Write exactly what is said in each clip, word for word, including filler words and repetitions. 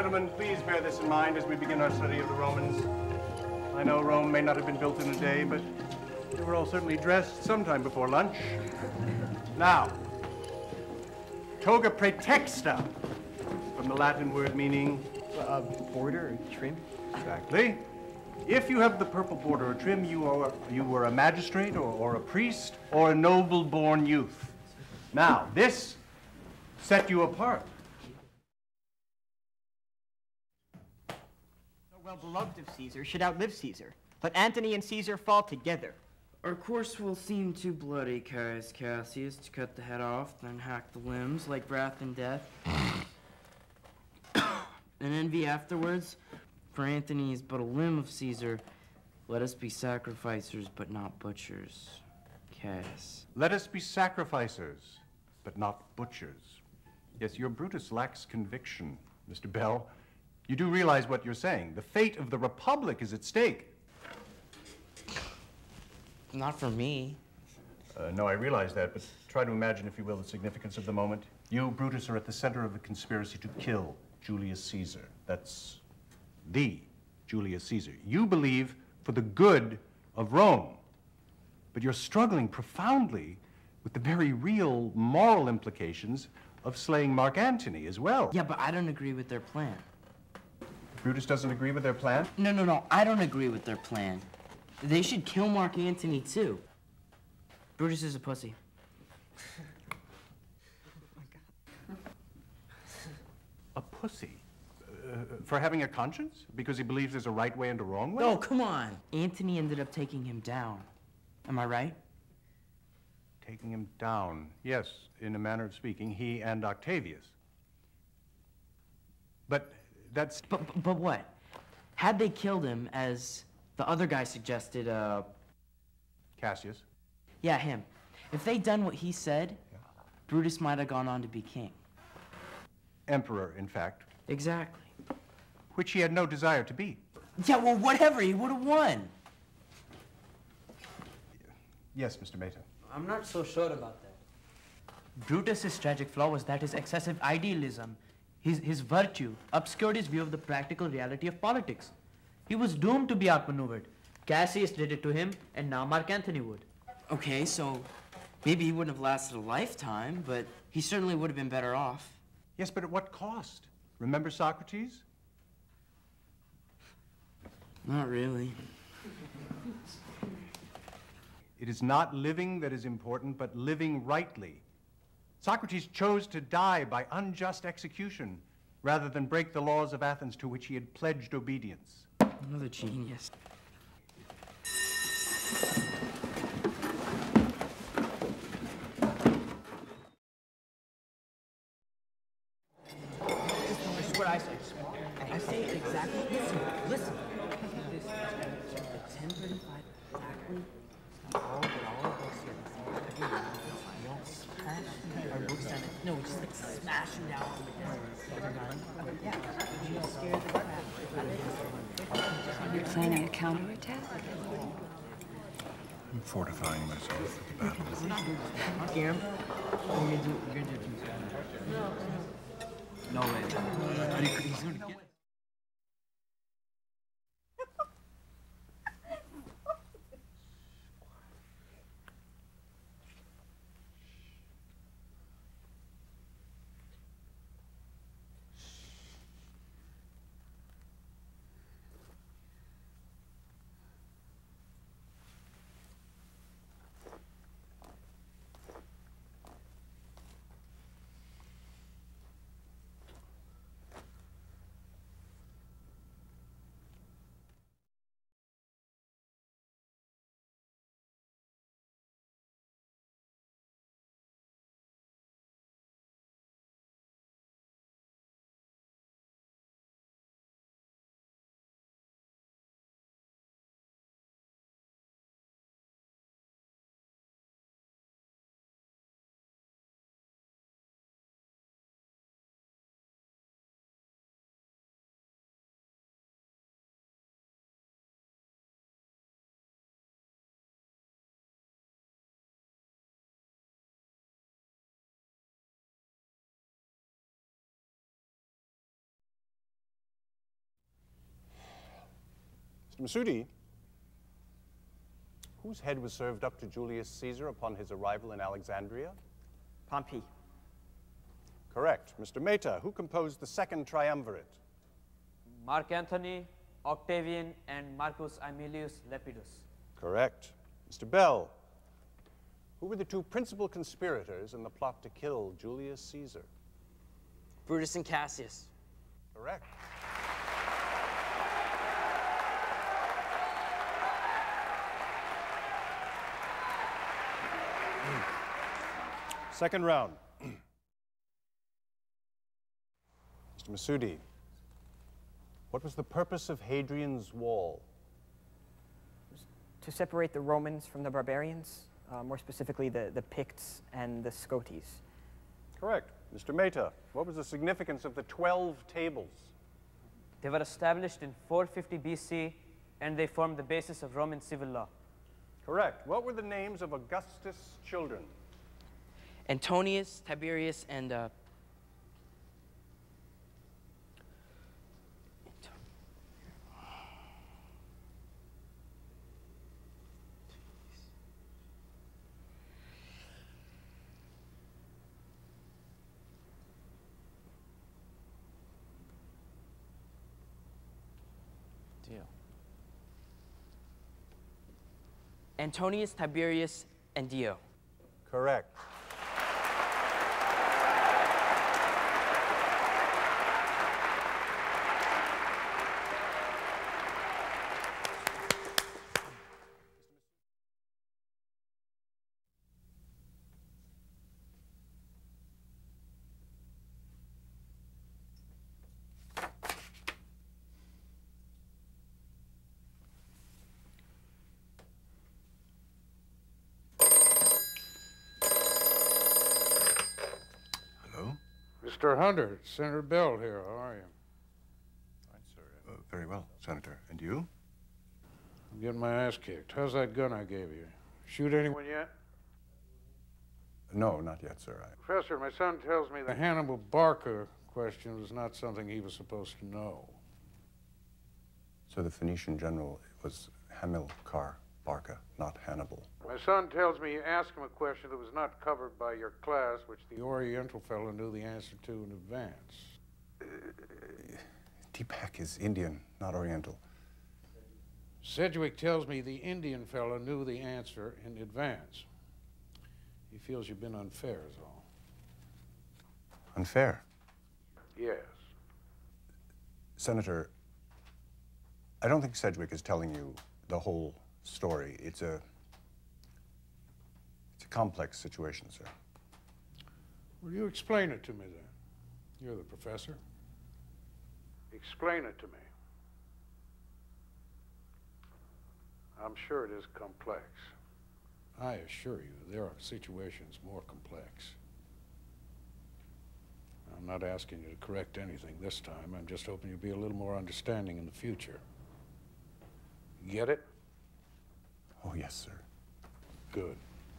Gentlemen, please bear this in mind as we begin our study of the Romans. I know Rome may not have been built in a day, but they were all certainly dressed sometime before lunch. Now, toga praetexta, from the Latin word meaning... Uh, border or trim? Exactly. If you have the purple border or trim, you are you were a magistrate or, or a priest or a noble-born youth. Now, this set you apart. The well-beloved of Caesar should outlive Caesar. Let Antony and Caesar fall together. Our course will seem too bloody, Caius Cassius, to cut the head off, then hack the limbs like wrath and death. And envy afterwards. For Antony is but a limb of Caesar. Let us be sacrificers, but not butchers. Caius. Let us be sacrificers, but not butchers. Yes, your Brutus lacks conviction, Mister Bell. You do realize what you're saying. The fate of the Republic is at stake. Not for me. Uh, no, I realize that, but try to imagine, if you will, the significance of the moment. You, Brutus, are at the center of a conspiracy to kill Julius Caesar. That's the Julius Caesar. You believe for the good of Rome, but you're struggling profoundly with the very real moral implications of slaying Mark Antony as well. Yeah, but I don't agree with their plan. Brutus doesn't agree with their plan? No, no, no, I don't agree with their plan. They should kill Mark Antony, too. Brutus is a pussy. A pussy? Uh, for having a conscience? Because he believes there's a right way and a wrong way? No, come on. Antony ended up taking him down. Am I right? Taking him down. Yes, in a manner of speaking, he and Octavius. But that's... But, but, but what? Had they killed him, as the other guy suggested, uh... Cassius? Yeah, him. If they'd done what he said, yeah. Brutus might have gone on to be king. Emperor, in fact. Exactly. Which he had no desire to be. Yeah, well, whatever. He would have won. Yes, Mister Mehta. I'm not so sure about that. Brutus's tragic flaw was that his excessive idealism, his, his virtue, obscured his view of the practical reality of politics. He was doomed to be outmaneuvered. Cassius did it to him, and now Mark Antony would. Okay, so maybe he wouldn't have lasted a lifetime, but he certainly would have been better off. Yes, but at what cost? Remember Socrates? Not really. It is not living that is important, but living rightly. Socrates chose to die by unjust execution rather than break the laws of Athens to which he had pledged obedience. Another genius. This is what I say. I say it exactly. Listen, listen. ten thirty-five exactly. All, but all of us here. We all smash our books down. No, we just like smash them down on the desk. Yeah. You scared the crap. You're planning a counterattack? I'm fortifying myself for the battle. Gam, you're gonna do, you're gonna do No way. He's gonna get. Mister Masudi, whose head was served up to Julius Caesar upon his arrival in Alexandria? Pompey. Correct. Mister Mehta, who composed the second triumvirate? Mark Antony, Octavian, and Marcus Aemilius Lepidus. Correct. Mister Bell, who were the two principal conspirators in the plot to kill Julius Caesar? Brutus and Cassius. Correct. Second round. Mister Masudi, what was the purpose of Hadrian's Wall? To separate the Romans from the barbarians, uh, more specifically the, the Picts and the Scotes. Correct. Mister Mehta, what was the significance of the twelve tables? They were established in four fifty B C, and they formed the basis of Roman civil law. Correct. What were the names of Augustus' children? Antonius, Tiberius, and uh, Dio. Antonius, Tiberius, and Dio. Correct. Mister Hunter, Senator Bell here. How are you? Fine, sir. Uh, very well, Senator. And you? I'm getting my ass kicked. How's that gun I gave you? Shoot anyone yet? No, not yet, sir. I... Professor, my son tells me the Hannibal Barca question was not something he was supposed to know. So the Phoenician general was Hamilcar Barca, not Hannibal. My son tells me you asked him a question that was not covered by your class, which the Oriental fellow knew the answer to in advance. Uh, Deepak is Indian, not Oriental. Sedgwick tells me the Indian fellow knew the answer in advance. He feels you've been unfair, is all. Unfair? Yes. Senator, I don't think Sedgwick is telling you the whole story. It's a... It's a complex situation, sir. Will you explain it to me, then? You're the professor. Explain it to me. I'm sure it is complex. I assure you, there are situations more complex. I'm not asking you to correct anything this time. I'm just hoping you'll be a little more understanding in the future. Get it? Oh, yes, sir. Good.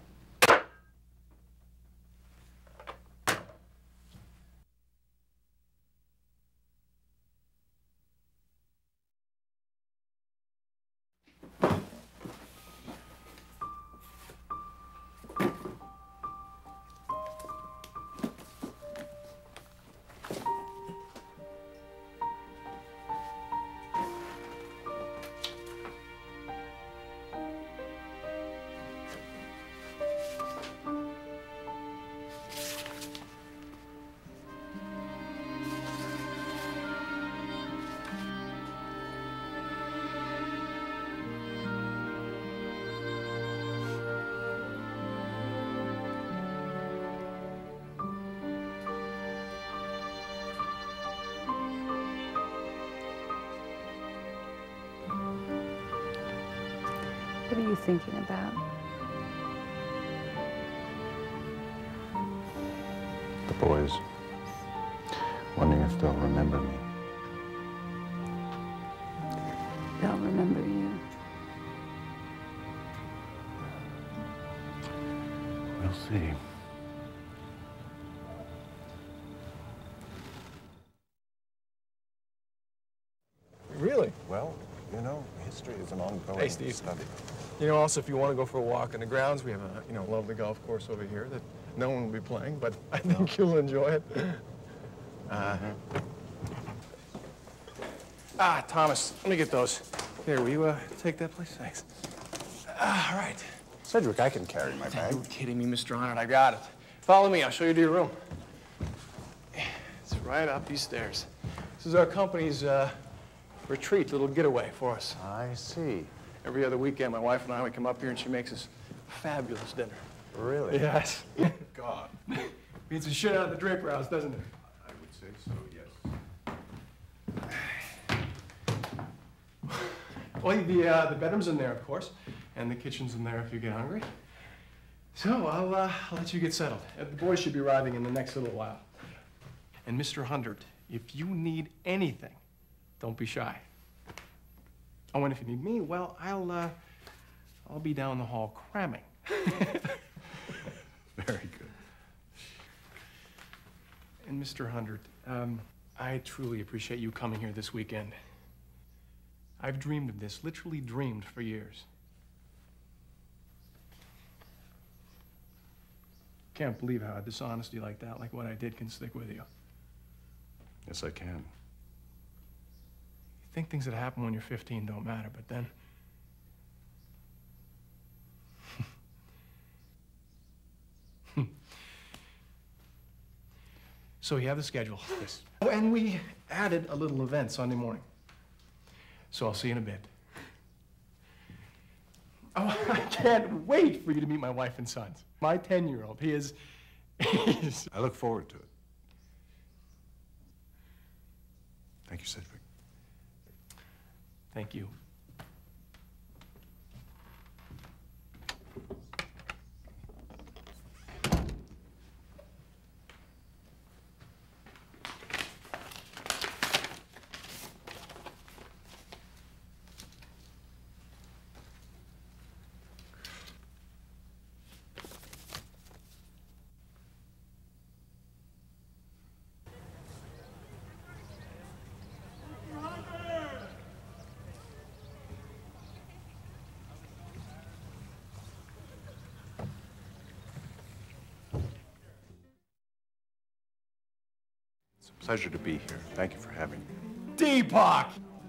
What are you thinking about? The boys, wondering if they'll remember me. They'll remember you. We'll see. Really? Well, you know, History is an ongoing Hey, Steve. study. You know, also, if you want to go for a walk in the grounds, we have a, you know, lovely golf course over here that no one will be playing, but I think you'll enjoy it. Uh, ah, Thomas, let me get those. Here, will you uh, take that, please? Thanks. Ah, all right. Cedric, I can carry my bag. You're kidding me, Mister Arnott. I got it. Follow me. I'll show you to your room. It's right up these stairs. This is our company's uh, retreat, little getaway for us. I see. Every other weekend, my wife and I, we come up here and she makes us a fabulous dinner. Really? Yes. God. Beats the shit out of the Draper House, doesn't it? I would say so, yes. Well, the, uh, the bedroom's in there, of course, and the kitchen's in there if you get hungry. So I'll, uh, I'll let you get settled. Uh, The boys should be arriving in the next little while. And Mister Hundert, if you need anything, don't be shy. Oh, and if you need me, well, I'll, uh, I'll be down the hall cramming. Very good. And Mister Hundert, um, I truly appreciate you coming here this weekend. I've dreamed of this, literally dreamed for years. Can't believe how a dishonesty like that, like what I did, can stick with you. Yes, I can. You think things that happen when you're fifteen don't matter, but then... So you have the schedule. Yes. Oh, and we added a little event Sunday morning. So I'll see you in a bit. Oh, I can't wait for you to meet my wife and sons. My ten-year-old, he is... he's... I look forward to it. Thank you, Cedric. Thank you. It's a pleasure to be here. Thank you for having me. Deepak!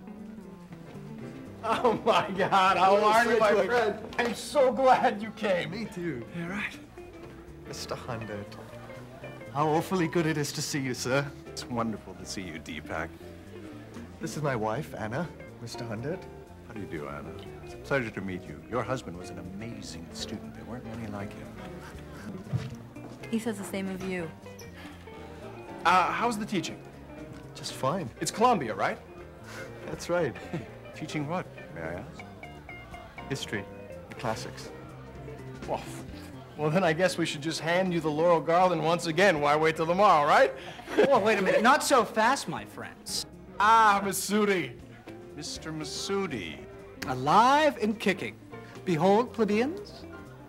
Oh my God, how are you, my friend? I'm so glad you came. Me too. You're right. Mister Hundert. How awfully good it is to see you, sir. It's wonderful to see you, Deepak. This is my wife, Anna. Mister Hundert. How do you do, Anna? It's a pleasure to meet you. Your husband was an amazing student. There weren't many like him. He says the same of you. Uh, how's the teaching? Just fine. It's Columbia, right? That's right. Teaching what, may I ask? History. The classics. Well, well, then I guess we should just hand you the Laurel Garland once again. Why wait till tomorrow, right? Oh, wait a minute. Not so fast, my friends. Ah, Masudi. Mister Masudi. Alive and kicking. Behold, plebeians.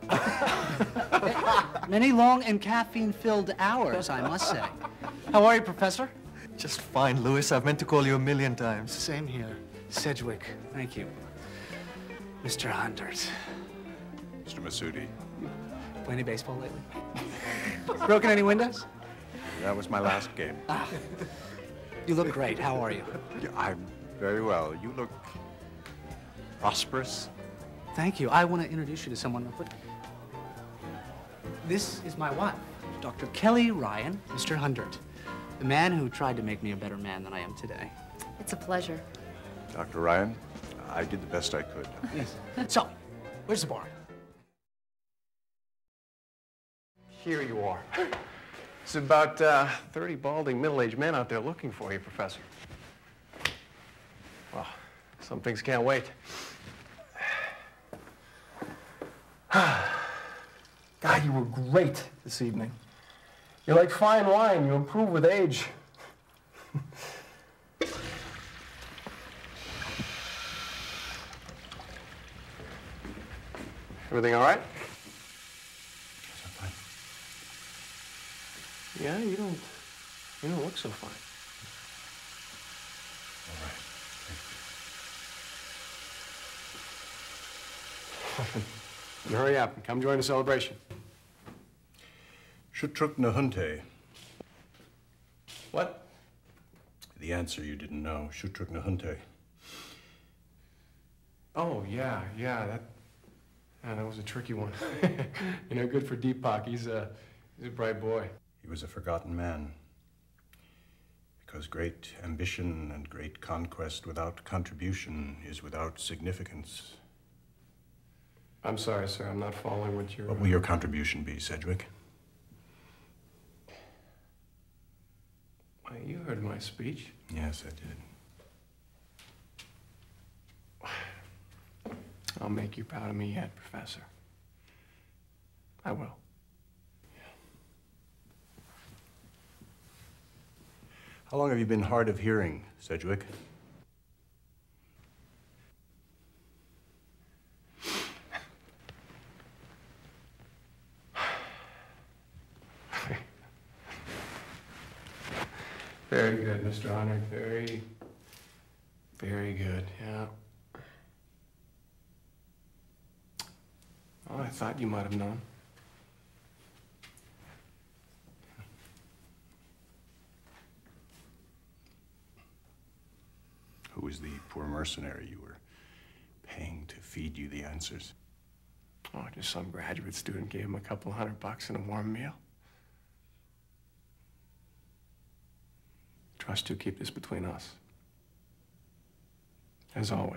Many long and caffeine-filled hours, I must say. How are you, Professor? Just fine, Louis. I've meant to call you a million times. Same here. Sedgwick, thank you. Mister Hundert. Mister Masudi. Play any baseball lately? Broken any windows? That was my last game. Ah, you look great. How are you? Yeah, I'm very well. You look prosperous. Thank you. I want to introduce you to someone real quick. This is my wife, Doctor Kelly Ryan, Mister Hundert, the man who tried to make me a better man than I am today. It's a pleasure. Doctor Ryan, I did the best I could. Yes. So, where's the bar? Here you are. There's about uh, thirty balding middle-aged men out there looking for you, Professor. Well, some things can't wait. God, you were great this evening. You're like fine wine. You improve with age. Everything all right? Yeah, you don't, you don't look so fine. All right. Hurry up and come join the celebration. Shutruk Nahunte. What? The answer you didn't know. Shutruk Nahunte. Oh, yeah, yeah, that, yeah, that was a tricky one. You know, good for Deepak. He's a, he's a bright boy. He was a forgotten man. Because great ambition and great conquest without contribution is without significance. I'm sorry, sir. I'm not following what you're... What will your contribution be, Sedgwick? Why, you heard my speech. Yes, I did. I'll make you proud of me yet, Professor. I will. How long have you been hard of hearing, Sedgwick? Very good, Mister Honor. Very, very good, yeah. Well, I thought you might have known. Who was the poor mercenary you were paying to feed you the answers? Oh, just some graduate student gave him a couple hundred bucks and a warm meal. Trust you keep this between us. As always.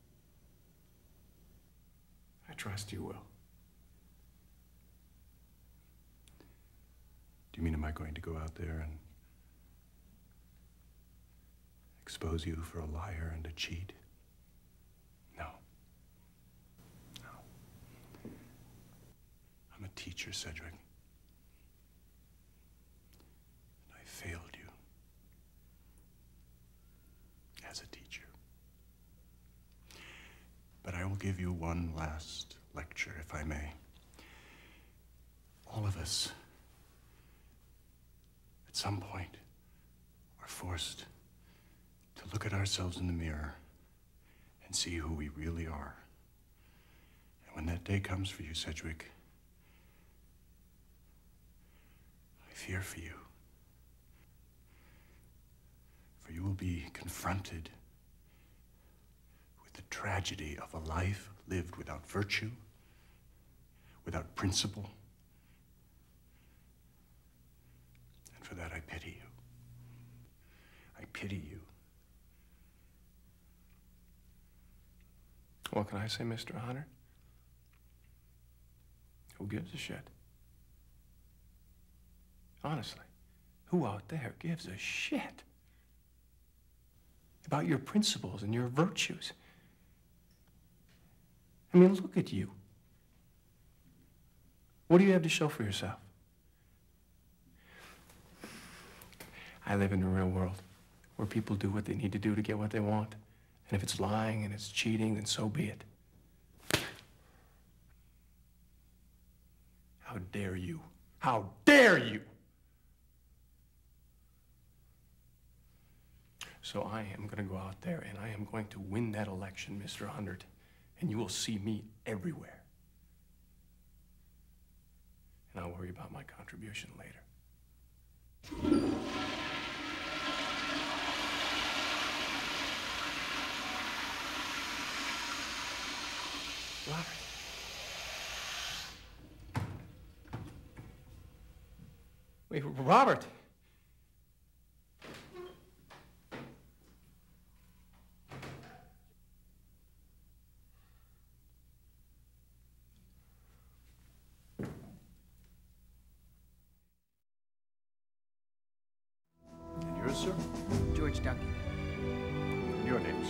I trust you will. Do you mean, am I going to go out there and expose you for a liar and a cheat? No. No. I'm a teacher, Sedgwick. And I failed you as a teacher. But I will give you one last lecture, if I may. All of us, at some point, are forced to look at ourselves in the mirror and see who we really are. And when that day comes for you, Sedgwick, I fear for you. For you will be confronted with the tragedy of a life lived without virtue, without principle. And for that, I pity you. I pity you. What can I say, Mister Hunter? Who gives a shit? Honestly, who out there gives a shit about your principles and your virtues? I mean, look at you. What do you have to show for yourself? I live in the real world where people do what they need to do to get what they want. And if it's lying and it's cheating, then so be it. How dare you? How dare you? So I am going to go out there and I am going to win that election, Mister Hundred, and you will see me everywhere. And I'll worry about my contribution later. Robert. Wait, Robert. And yours, sir? George Duncan. And your name, sir?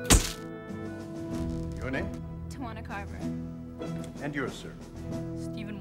Your name? Tawana Carver. And yours, sir? Stephen